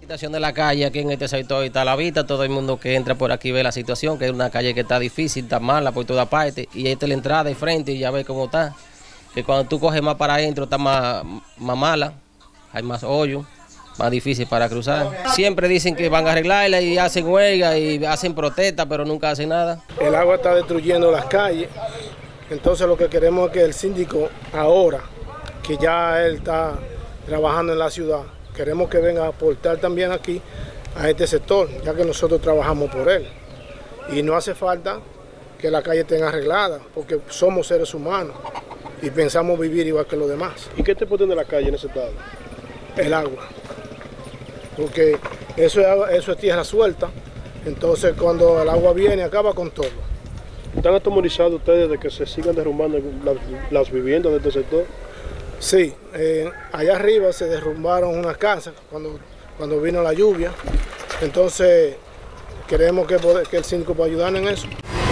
La situación de la calle aquí en este sector está a la vista, todo el mundo que entra por aquí ve la situación, que es una calle que está difícil, está mala por toda parte, y esta es la entrada de frente y ya ves cómo está, que cuando tú coges más para adentro está más mala, hay más hoyos, más difícil para cruzar. Siempre dicen que van a arreglarla y hacen huelga y hacen protesta, pero nunca hacen nada. El agua está destruyendo las calles, entonces lo que queremos es que el síndico ahora, que ya él está trabajando en la ciudad, queremos que venga a aportar también aquí a este sector, ya que nosotros trabajamos por él. Y no hace falta que la calle esté arreglada, porque somos seres humanos y pensamos vivir igual que los demás. ¿Y qué te ponen de la calle en ese estado? El agua, porque eso es tierra suelta, entonces cuando el agua viene acaba con todo. ¿Están atemorizados ustedes de que se sigan derrumbando las viviendas de este sector? Sí, allá arriba se derrumbaron unas casas cuando vino la lluvia, entonces queremos que el síndico pueda ayudarnos en eso.